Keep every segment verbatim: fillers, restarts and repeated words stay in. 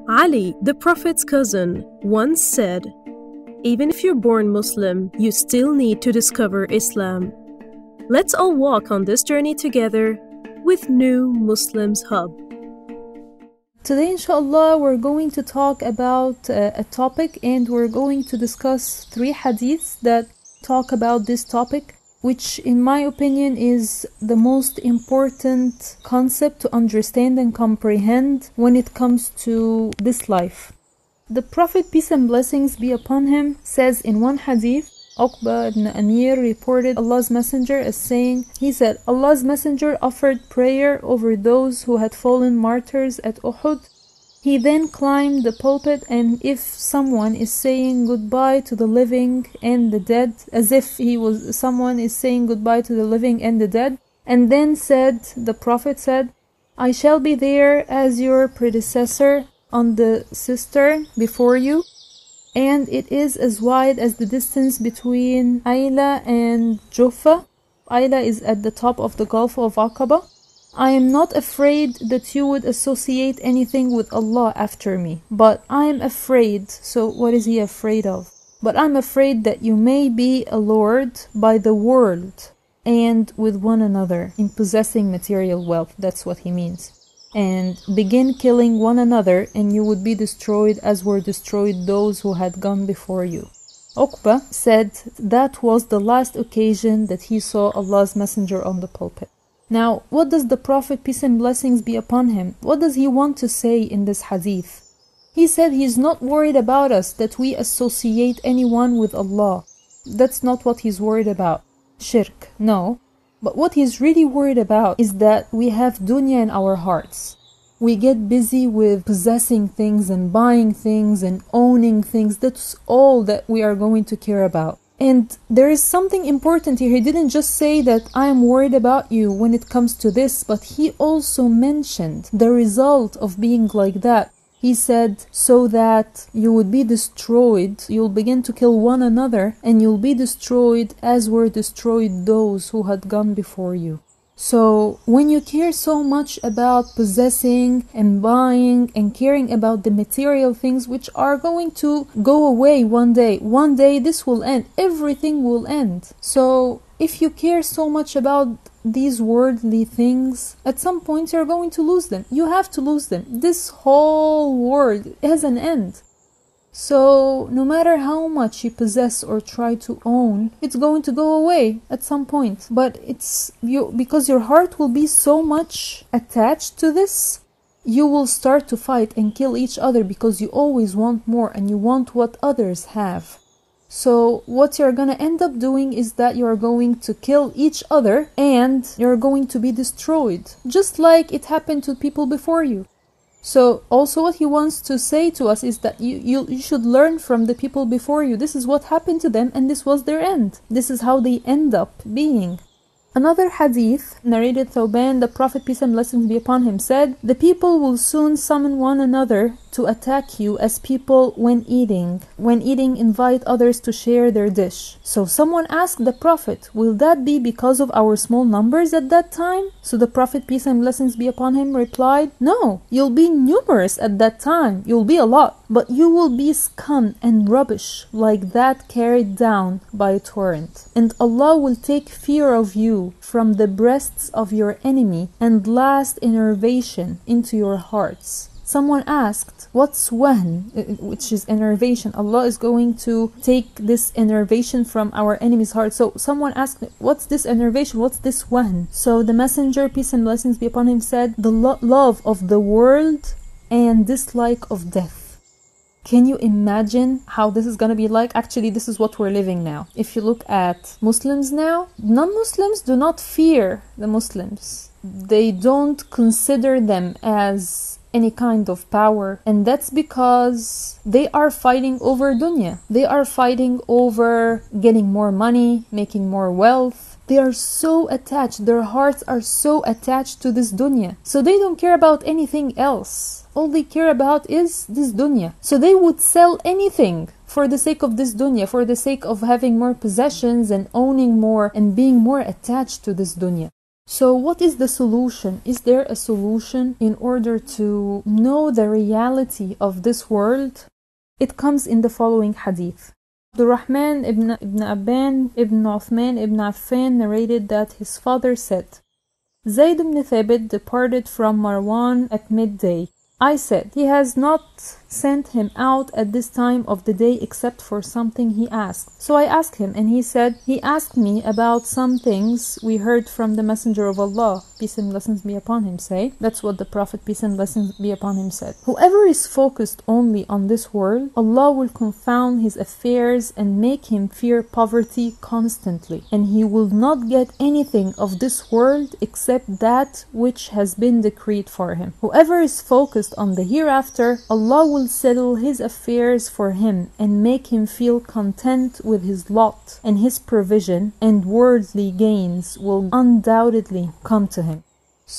Ali, the Prophet's cousin, once said, "Even if you're born Muslim, you still need to discover Islam." Let's all walk on this journey together with New Muslims Hub. Today, inshallah, we're going to talk about uh, a topic, and we're going to discuss three hadiths that talk about this topic, which in my opinion is the most important concept to understand and comprehend when it comes to this life. The Prophet, peace and blessings be upon him, says in one hadith, Uqba ibn Amir reported Allah's Messenger as saying, he said, Allah's Messenger offered prayer over those who had fallen martyrs at Uhud. He then climbed the pulpit, and if someone is saying goodbye to the living and the dead, as if he was someone is saying goodbye to the living and the dead, and then said, the Prophet said, I shall be there as your predecessor on the cistern before you, and it is as wide as the distance between Ayla and Juffa. Ayla is at the top of the Gulf of Aqaba. I am not afraid that you would associate anything with Allah after me, but I am afraid. So what is he afraid of? But I'm afraid that you may be allured by the world and with one another in possessing material wealth. That's what he means. And begin killing one another, and you would be destroyed as were destroyed those who had gone before you. Uqba said that was the last occasion that he saw Allah's Messenger on the pulpit. Now, what does the Prophet, peace and blessings be upon him, what does he want to say in this hadith? He said he's not worried about us, that we associate anyone with Allah. That's not what he's worried about. Shirk, no. But what he's really worried about is that we have dunya in our hearts. We get busy with possessing things and buying things and owning things. That's all that we are going to care about. And there is something important here. He didn't just say that I am worried about you when it comes to this, but he also mentioned the result of being like that. He said, so that you would be destroyed, you'll begin to kill one another, and you'll be destroyed as were destroyed those who had gone before you. So when you care so much about possessing and buying and caring about the material things which are going to go away one day, one day this will end, everything will end. So if you care so much about these worldly things, at some point you're going to lose them. You have to lose them. This whole world has an end. So no matter how much you possess or try to own, it's going to go away at some point. But it's you, because your heart will be so much attached to this, you will start to fight and kill each other because you always want more and you want what others have. So what you're going to end up doing is that you're going to kill each other and you're going to be destroyed, just like it happened to people before you. So also what he wants to say to us is that you, you, you should learn from the people before you. This is what happened to them and this was their end. This is how they end up being. Another hadith, narrated Thawban, the Prophet, peace and blessings be upon him, said, the people will soon summon one another to attack you as people when eating. When eating, invite others to share their dish. So someone asked the Prophet, will that be because of our small numbers at that time? So the Prophet, peace and blessings be upon him, replied, no, you'll be numerous at that time. You'll be a lot, but you will be scum and rubbish like that carried down by a torrent. And Allah will take fear of you from the breasts of your enemy and last enervation into your hearts. Someone asked, what's wahn, which is enervation? Allah is going to take this enervation from our enemy's heart. So someone asked, what's this enervation? What's this wahn? So the Messenger, peace and blessings be upon him, said, the lo love of the world and dislike of death. Can you imagine how this is going to be like? Actually, this is what we're living now. If you look at Muslims now, non-Muslims do not fear the Muslims. They don't consider them as any kind of power. And that's because they are fighting over dunya. They are fighting over getting more money, making more wealth. They are so attached. Their hearts are so attached to this dunya. So they don't care about anything else. All they care about is this dunya. So they would sell anything for the sake of this dunya, for the sake of having more possessions and owning more and being more attached to this dunya. So what is the solution? Is there a solution in order to know the reality of this world? It comes in the following hadith. Abdurrahman ibn, ibn Abban ibn Uthman ibn Affan narrated that his father said, Zayd ibn Thabit departed from Marwan at midday. I said, he has not sent him out at this time of the day except for something he asked. So I asked him, and he said, he asked me about some things we heard from the Messenger of Allah, peace and blessings be upon him, say. That's what the Prophet, peace and blessings be upon him, said. Whoever is focused only on this world, Allah will confound his affairs and make him fear poverty constantly. And he will not get anything of this world except that which has been decreed for him. Whoever is focused on the hereafter, Allah will settle his affairs for him and make him feel content with his lot and his provision, and worldly gains will undoubtedly come to him.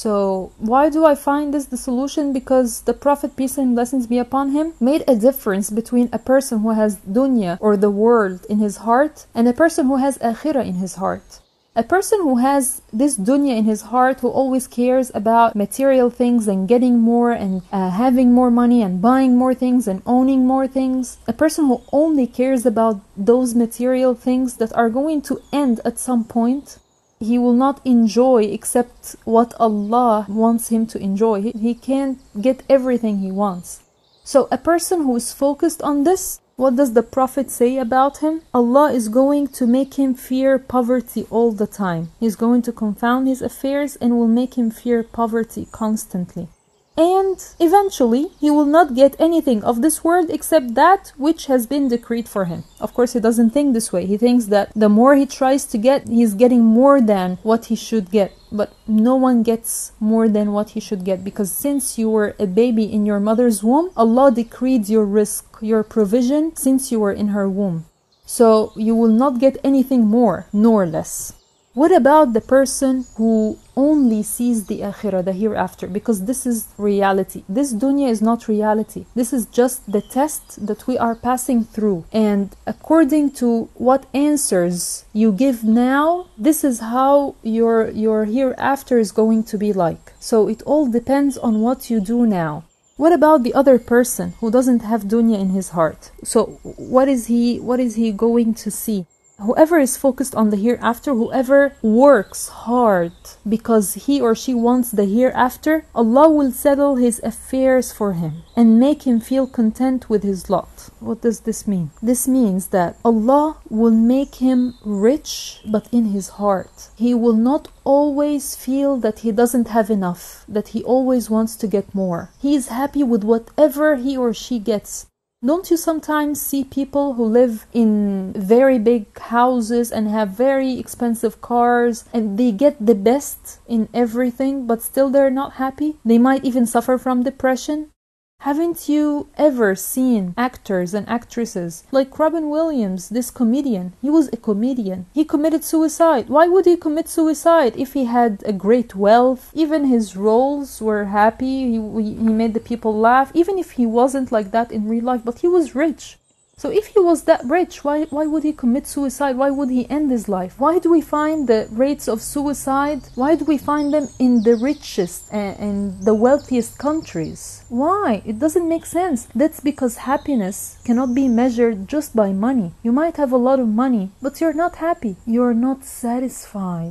So why do I find this the solution? Because the Prophet, peace and blessings be upon him, made a difference between a person who has dunya or the world in his heart and a person who has akhirah in his heart. A person who has this dunya in his heart, who always cares about material things and getting more and uh, having more money and buying more things and owning more things, a person who only cares about those material things that are going to end at some point, he will not enjoy except what Allah wants him to enjoy. He, he can't get everything he wants. So a person who is focused on this, what does the Prophet say about him? Allah is going to make him fear poverty all the time. He's going to confound his affairs and will make him fear poverty constantly. And eventually, he will not get anything of this world except that which has been decreed for him. Of course, he doesn't think this way. He thinks that the more he tries to get, he's getting more than what he should get. But no one gets more than what he should get, because since you were a baby in your mother's womb, Allah decreed your rizq, your provision, since you were in her womb. So you will not get anything more nor less. What about the person who only sees the akhirah, the hereafter? Because this is reality. This dunya is not reality. This is just the test that we are passing through. And according to what answers you give now, this is how your, your hereafter is going to be like. So it all depends on what you do now. What about the other person who doesn't have dunya in his heart? So what is he, what is he going to see? Whoever is focused on the hereafter, whoever works hard because he or she wants the hereafter, Allah will settle his affairs for him and make him feel content with his lot. What does this mean? This means that Allah will make him rich, but in his heart. He will not always feel that he doesn't have enough, that he always wants to get more. He is happy with whatever he or she gets. Don't you sometimes see people who live in very big houses and have very expensive cars and they get the best in everything, but still they're not happy? They might even suffer from depression. Haven't you ever seen actors and actresses like Robin Williams, this comedian? He was a comedian. He committed suicide. Why would he commit suicide if he had a great wealth? Even his roles were happy. He, he made the people laugh. Even if he wasn't like that in real life, but he was rich. So if he was that rich, why, why would he commit suicide? Why would he end his life? Why do we find the rates of suicide? Why do we find them in the richest and, and the wealthiest countries? Why? It doesn't make sense. That's because happiness cannot be measured just by money. You might have a lot of money, but you're not happy. You're not satisfied.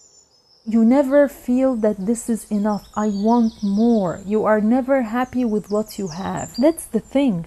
You never feel that this is enough. I want more. You are never happy with what you have. That's the thing.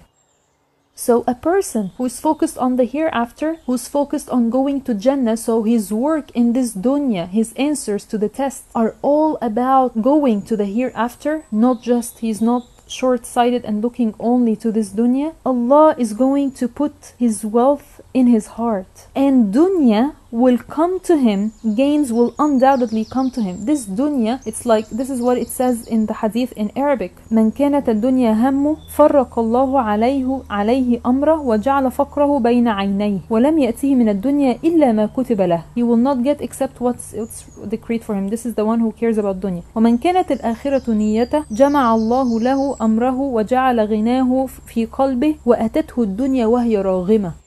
So a person who is focused on the hereafter, who's focused on going to Jannah, so his work in this dunya, his answers to the test are all about going to the hereafter, not just, he's not short-sighted and looking only to this dunya. Allah is going to put his wealth in his heart, and dunya will come to him, gains will undoubtedly come to him. This dunya, it's like, this is what it says in the hadith in Arabic. من كانت الدنيا همه فرق الله عليه عليه أمره وجعل فقره بين عينيه ولم يأتيه من الدنيا إلا ما كتب له. He will not get except what's, what's decreed for him. This is the one who cares about dunya. ومن كانت الآخرة نيته جمع الله له أمره وجعل غناه في قلبه وأتته الدنيا وهي راغمة.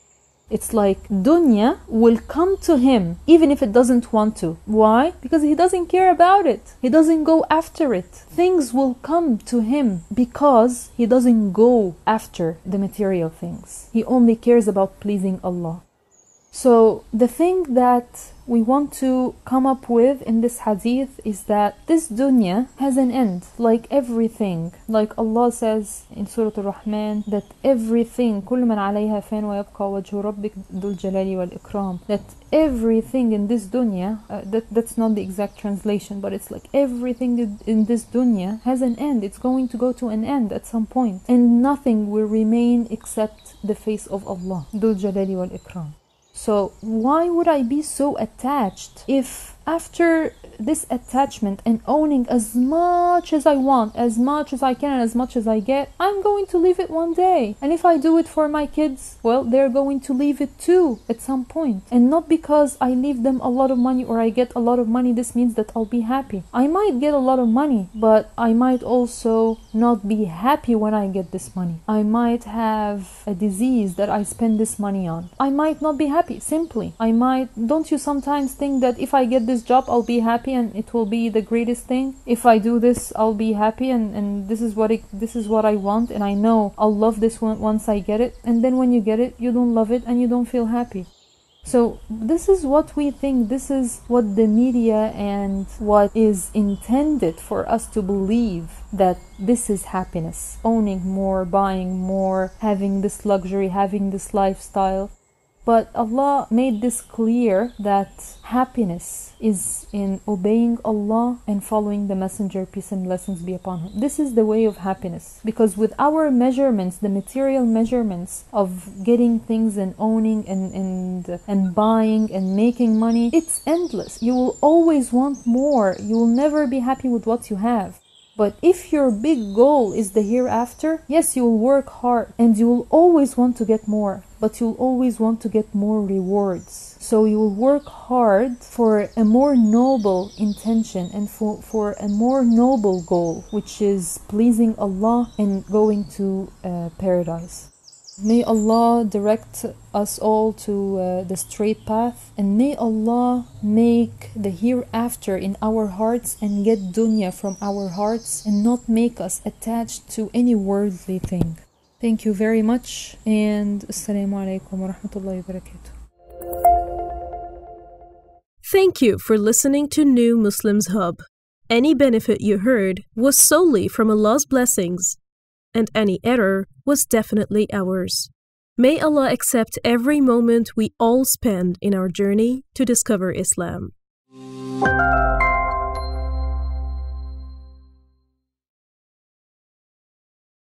It's like dunya will come to him even if it doesn't want to. Why? Because he doesn't care about it. He doesn't go after it. Things will come to him because he doesn't go after the material things. He only cares about pleasing Allah. So the thing that we want to come up with in this hadith is that this dunya has an end, like everything. Like Allah says in Surah Al-Rahman that everything, كل من عليها فان ويبقى وجه ربك ذو الجلال والإكرام, that everything in this dunya, uh, that, that's not the exact translation, but it's like everything in this dunya has an end. It's going to go to an end at some point, and nothing will remain except the face of Allah, ذو الجلال والإكرام. So why would I be so attached if after this attachment and owning as much as I want, as much as I can and as much as I get, I'm going to leave it one day? And if I do it for my kids, well, they're going to leave it too at some point. And not because I leave them a lot of money or I get a lot of money, this means that I'll be happy. I might get a lot of money, but I might also not be happy when I get this money. I might have a disease that I spend this money on. I might not be happy, simply. I might, don't you sometimes think that if I get this job, I'll be happy and it will be the greatest thing? If I do this, I'll be happy and, and this is what it, this is what I want, and I know I'll love this one once I get it. And then when you get it, you don't love it and you don't feel happy. So this is what we think, this is what the media and what is intended for us to believe, that this is happiness. Owning more, buying more, having this luxury, having this lifestyle. But Allah made this clear that happiness is in obeying Allah and following the Messenger, peace and blessings be upon him. This is the way of happiness. Because with our measurements, the material measurements of getting things and owning and, and, and buying and making money, it's endless. You will always want more. You will never be happy with what you have. But if your big goal is the hereafter, yes, you will work hard and you will always want to get more, but you'll always want to get more rewards. So you will work hard for a more noble intention and for, for a more noble goal, which is pleasing Allah and going to uh, paradise. May Allah direct us all to uh, the straight path, and may Allah make the hereafter in our hearts and get dunya from our hearts and not make us attached to any worldly thing. Thank you very much, and Assalamu alaikum wa rahmatullahi wa barakatuh. Thank you for listening to New Muslims Hub. Any benefit you heard was solely from Allah's blessings, and any error was definitely ours. May Allah accept every moment we all spend in our journey to discover Islam.